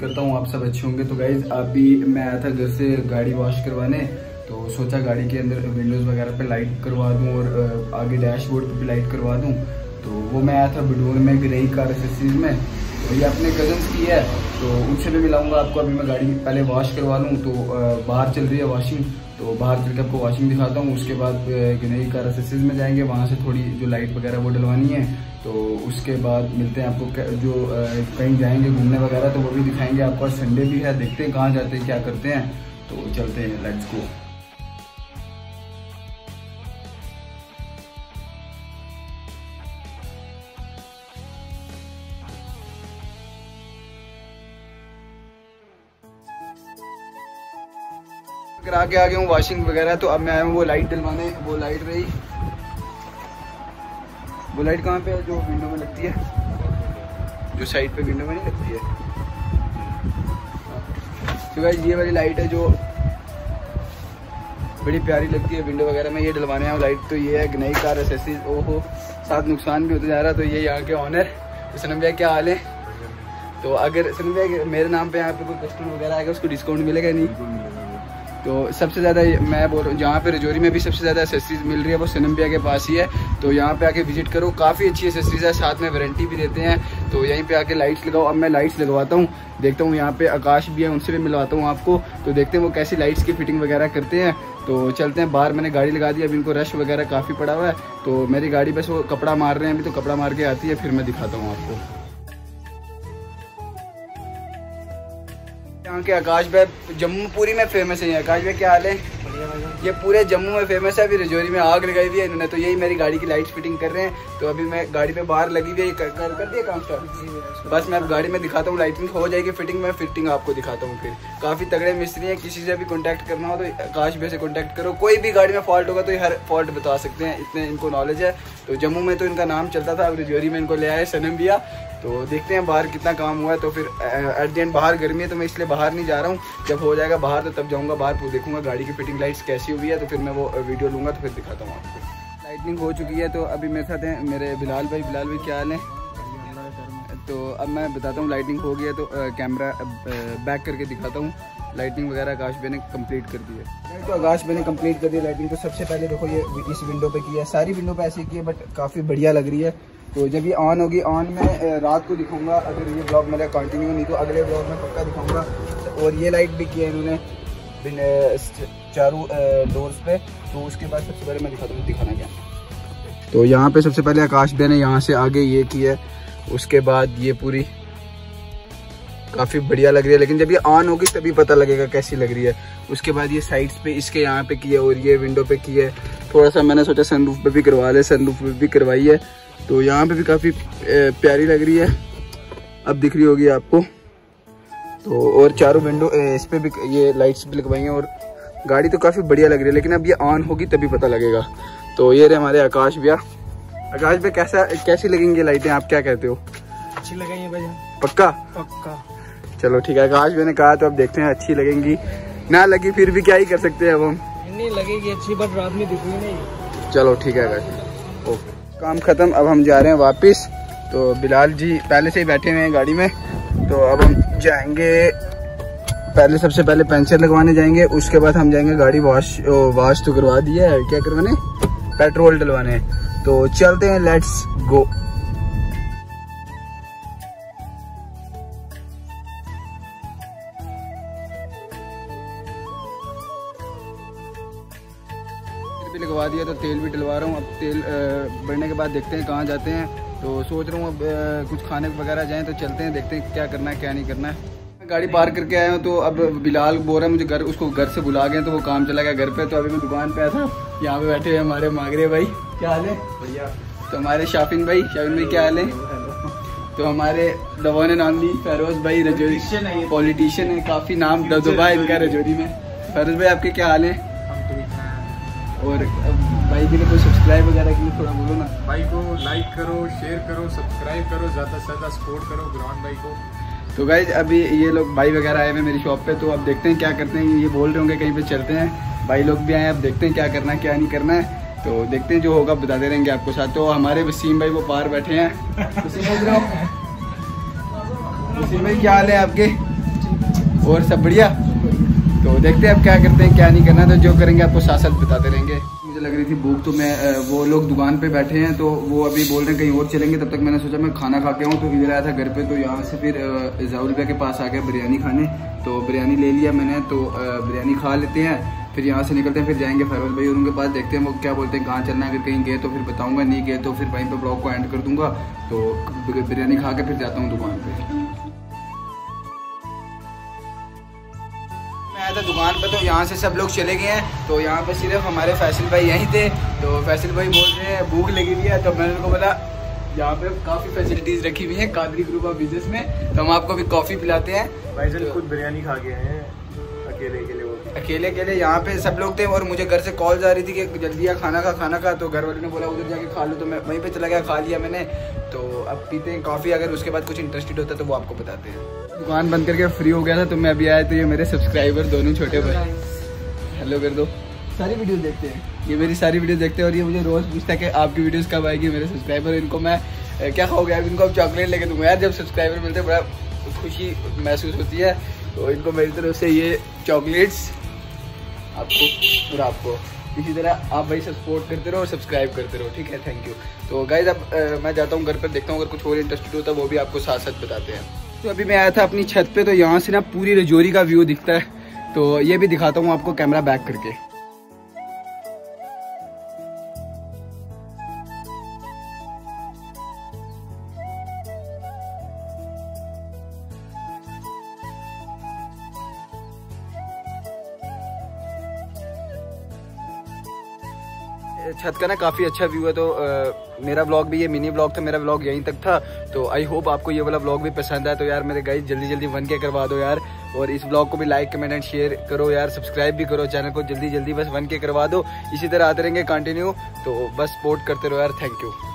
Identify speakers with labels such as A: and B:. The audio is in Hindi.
A: करता हूँ आप सब अच्छे होंगे। तो गाइज अभी मैं आया था घर से गाड़ी वॉश करवाने, तो सोचा गाड़ी के अंदर विंडोज़ वगैरह पे लाइट करवा दूँ और आगे डैशबोर्ड पे भी लाइट करवा दूँ। तो वो मैं आया था बिडोर में ग्रे कार एसेसरीज में, तो ये अपने कजन्स की है, तो उनसे भी मिलाऊंगा आपको। अभी मैं गाड़ी पहले वॉश करवा लूँ, तो बाहर चल रही है वॉशिंग, तो बाहर चल के आपको वॉशिंग दिखाता हूँ। उसके बाद नई कार एसेसरीज में जाएंगे, वहाँ से थोड़ी जो लाइट वगैरह वो डलवानी है। तो उसके बाद मिलते हैं आपको, जो कहीं जाएंगे घूमने वगैरह तो वो भी दिखाएंगे आपको। संडे भी है, देखते हैं कहाँ जाते हैं क्या करते हैं, तो चलते हैं, लेट्स गो। करा के आ गया हूँ वॉशिंग वगैरह, तो अब मैं आया हूँ वो लाइट डलवाने। वो लाइट रही, वो लाइट कहाँ पे है जो विंडो में लगती है, जो साइड पे विंडो में नहीं लगती है। तो गाइस ये वाली लाइट है जो बड़ी प्यारी लगती है विंडो वगैरह में, ये डलवाने आया हूँ लाइट। तो ये है नई कार एसेसरीज, ओहो साथ नुकसान भी होता जा रहा है। तो ये यहाँ के ऑनर सनम भैया, क्या हाल है? तो अगर सनम भैया मेरे नाम पे यहाँ पे कोई कस्टमर वगैरह आएगा उसको डिस्काउंट मिलेगा नहीं? तो सबसे ज़्यादा मैं बोल रहा हूँ, जहाँ पे रजौरी में भी सबसे ज़्यादा एसेसरीज मिल रही है वो सनम भैया के पास ही है। तो यहाँ पे आके विजिट करो, काफ़ी अच्छी एसेसरीज है, साथ में वारंटी भी देते हैं। तो यहीं पे आके लाइट्स लगाओ। अब मैं लाइट्स लगवाता हूँ, देखता हूँ। यहाँ पे आकाश भी है, उनसे भी मिलवाता हूँ आपको। तो देखते हैं वो कैसी लाइट्स की फिटिंग वगैरह करते हैं। तो चलते हैं बाहर, मैंने गाड़ी लगा दी। अभी इनको रश वगैरह काफ़ी पड़ा हुआ है, तो मेरी गाड़ी बस वो कपड़ा मार रहे हैं अभी, तो कपड़ा मार के आती है फिर मैं दिखाता हूँ आपको। यहाँ के आकाश भाई जम्मू पूरी में फेमस है। आकाश भाई क्या हाल है? ये पूरे जम्मू में फेमस है। अभी रजौरी में आग लगाई हुई है इन्होंने, तो यही मेरी गाड़ी की लाइट्स फिटिंग कर रहे हैं। तो अभी मैं गाड़ी पे बाहर लगी हुई है, कर दिया काम स्टार्ट। बस मैं अब गाड़ी में दिखाता हूँ, लाइटिंग हो जाएगी फिटिंग, मैं फिटिंग आपको दिखाता हूँ। फिर काफ़ी तगड़े मिस्त्री हैं, किसी से भी कॉन्टैक्ट करना हो तो आकाश भाई से कॉन्टैक्ट करो। कोई भी गाड़ी में फॉल्ट होगा तो ये हर फॉल्ट बता सकते हैं, इतने इनको नॉलेज है। तो जम्मू में तो इनका नाम चलता था, अब रजौरी में इनको ले आए सनम भैया। तो देखते हैं बाहर कितना काम हुआ है। तो फिर एट द एंड बाहर गर्मी है तो मैं इसलिए बाहर नहीं जा रहा हूँ, जब हो जाएगा बाहर तो तब जाऊँगा बाहर, तो देखूंगा गाड़ी की फिटिंग लाइट्स कैसी हुई है, तो फिर मैं वो वीडियो लूँगा, तो फिर दिखाता हूँ आपको। लाइटनिंग हो चुकी है, तो अभी मेरे साथ हैं मेरे बिलाल भाई। बिलाल भाई क्या हाल है? तो अब मैं बताता हूँ, लाइटिंग हो गई है तो कैमरा बैक करके दिखाता हूँ। लाइटिंग वगैरह आकाश भाई ने कंप्लीट कर दी है। तो आकाश भाई ने कंप्लीट कर दी लाइटिंग। तो सबसे पहले देखो ये इस विंडो पे की है, सारी विंडो पे ऐसे की है, बट काफ़ी बढ़िया लग रही है। तो जब ये ऑन होगी, ऑन में रात को दिखाऊंगा, अगर ये ब्लॉग मेरा कंटिन्यू नहीं तो अगले ब्लॉग में पक्का दिखाऊंगा। और ये लाइट भी की है इन्होंने चारों डोर्स पे। तो उसके बाद सबसे पहले मैं दिखाता हूँ, दिखाना क्या। तो यहाँ पे सबसे पहले आकाश भाई ने यहाँ से आगे ये की है, उसके बाद ये पूरी काफ़ी बढ़िया लग रही है, लेकिन जब ये ऑन होगी तभी पता लगेगा कैसी लग रही है। उसके बाद ये साइड्स पे इसके यहाँ पे की है और ये विंडो पे की है। थोड़ा सा मैंने सोचा सनरूफ पे भी करवा ले, सनरूफ पे भी करवाई है। तो यहाँ पे भी काफ़ी प्यारी लग रही है, अब दिख रही होगी आपको। तो और चारों विंडो इस पे भी ये लाइट्स भी लगवाई हैं और गाड़ी तो काफ़ी बढ़िया लग रही है, लेकिन अब ये ऑन होगी तभी पता लगेगा। तो ये रहे हमारे आकाश भैया। आकाश भाई कैसी लगेंगी लाइटें, आप क्या कहते हो?
B: अच्छी लगेंगी भाई,
A: पक्का?
B: पक्का।
A: चलो ठीक है, आकाश भाई ने कहा तो अब देखते हैं अच्छी लगेंगी, ना लगी फिर भी क्या ही कर सकते हैं अब हम।
B: नहीं लगेगी अच्छी, बट रात में दिखेगी नहीं।
A: चलो ठीक है आकाश, ओके। काम खत्म, अब हम जा रहे हैं वापस। तो बिलाल जी पहले से ही बैठे हुए हैं गाड़ी में, तो अब हम जाएंगे पहले, सबसे पहले पंचर लगवाने जाएंगे। उसके बाद हम जाएंगे गाड़ी वॉश तो करवा दिया है, क्या करवाने? पेट्रोल डलवाने। तो चलते हैं, लेट्स गो। भी लगवा दिया, तो तेल भी डलवा रहा हूँ। अब तेल बढ़ने के बाद देखते हैं कहाँ जाते हैं। तो सोच रहा हूँ अब कुछ खाने वगैरह जाएं, तो चलते हैं, देखते हैं क्या करना है क्या नहीं करना है। गाड़ी पार्क करके आया हूँ, तो अब बिलाल बोल रहा है मुझे घर, उसको घर से बुला गए, तो वो काम चला गया घर पे। तो अभी मैं दुकान पे आया था, यहाँ पे बैठे हुए हमारे मागरे भाई, क्या हाल है भैया? तो हमारे शाफिन भाई क्या हाल है? तो हमारे दवान नामी फेरोज भाई रजौरी पॉलिटिशियन है, काफ़ी नाम दबदबा है इनका रजौरी में। फेरोज भाई आपके क्या हाल है? और भाई के लिए कोई सब्सक्राइब वगैरह के लिए थोड़ा बोलो ना।
C: भाई को लाइक करो, शेयर करो, सब्सक्राइब करो, ज़्यादा से ज़्यादा सपोर्ट करो ग्राउंड भाई को।
A: तो गाइज अभी ये लोग भाई वगैरह आए हुए मेरी शॉप पे, तो अब देखते हैं क्या करते हैं। ये बोल रहे होंगे कहीं पे चलते हैं, भाई लोग भी आए, अब देखते हैं क्या करना है क्या नहीं करना है। तो देखते हैं, जो होगा बताते रहेंगे आपको साथ। तो हमारे वसीम भाई वो पार बैठे हैं। वसीम भाई क्या हाल है आपके? और सब बढ़िया। तो देखते हैं अब क्या करते हैं क्या नहीं करना, तो जो करेंगे आपको साथ साथ बताते रहेंगे। मुझे लग रही थी भूख, तो मैं वो लोग दुकान पे बैठे हैं तो वो अभी बोल रहे हैं कहीं और चलेंगे, तब तक मैंने सोचा मैं खाना खा के आऊँ। तो इधर आया था घर पे, तो यहाँ से फिर ज़ाउल भैया के पास आ गया बिरयानी खाने, तो बिरयानी ले लिया मैंने। तो बिरयानी खा लेते हैं, फिर यहाँ से निकलते हैं, फिर जाएंगे फैरोज भाई और उनके पास, देखते हैं वो क्या बोलते हैं, कहाँ चलना है। अगर कहीं गए तो फिर बताऊँगा, नहीं गए तो फिर वहीं पर ब्लॉग को एंड कर दूँगा। तो बिरयानी खा के फिर जाता हूँ दुकान पर। मैं आया था दुकान पे, तो यहाँ से सब लोग चले गए हैं, तो यहाँ पे सिर्फ हमारे फैसल भाई यहीं थे। तो फैसल भाई बोल रहे हैं भूख लगी हुई है, तो मैंने उनको बोला यहाँ पे काफ़ी फैसिलिटीज़ रखी हुई हैं कादरी ग्रुप ऑफ बिजनेस में, तो हम आपको भी कॉफ़ी पिलाते हैं।
C: भाईजान खुद बिरयानी खा गए हैं अकेले
A: के लिए यहाँ पे सब लोग थे, और मुझे घर से कॉल आ रही थी कि जल्दी आ खाना खा, तो घर वाले ने बोला उधर जाके खा लो, तो मैं वहीं पे चला गया, खा लिया मैंने। तो अब पीते हैं कॉफ़ी, अगर उसके बाद कुछ इंटरेस्टेड होता है तो वो आपको बताते हैं। दुकान बंद करके फ्री हो गया था, तो मैं अभी आया, तो ये मेरे सब्सक्राइबर दोनों छोटे भाई, हेलो कर दो। सारी वीडियो देखते हैं, ये मेरी सारी वीडियो देखते हैं, और ये मुझे रोज़ पूछता है कि आपकी वीडियोस कब आएगी। मेरे सब्सक्राइबर, इनको मैं क्या खाओगे यार, इनको अब चॉकलेट लेके दूंगा यार। जब सब्सक्राइबर मिलते हैं बड़ा खुशी महसूस होती है, तो इनको मेरी तरफ से ये चॉकलेट्स आपको और आपको। इसी तरह आप भाई सपोर्ट करते रहो और सब्सक्राइब करते रहो, ठीक है, थैंक यू। तो गाइज अब मैं जाता हूँ घर पर, देखता हूँ अगर कुछ और इंटरेस्टेड होता है वो भी आपको साथ साथ बताते हैं। तो अभी मैं आया था अपनी छत पे, तो यहाँ से ना पूरी रजौरी का व्यू दिखता है, तो ये भी दिखाता हूँ आपको कैमरा बैक करके। छत का ना काफ़ी अच्छा व्यू है। तो मेरा व्लॉग भी, ये मिनी व्लॉग था, मेरा व्लॉग यहीं तक था। तो आई होप आपको ये वाला व्लॉग भी पसंद आया। तो यार मेरे गाइस जल्दी जल्दी 1K करवा दो यार, और इस व्लॉग को भी लाइक कमेंट एंड शेयर करो यार, सब्सक्राइब भी करो चैनल को, जल्दी जल्दी बस 1K करवा दो। इसी तरह आते रहेंगे कंटिन्यू, तो बस सपोर्ट करते रहो यार, थैंक यू।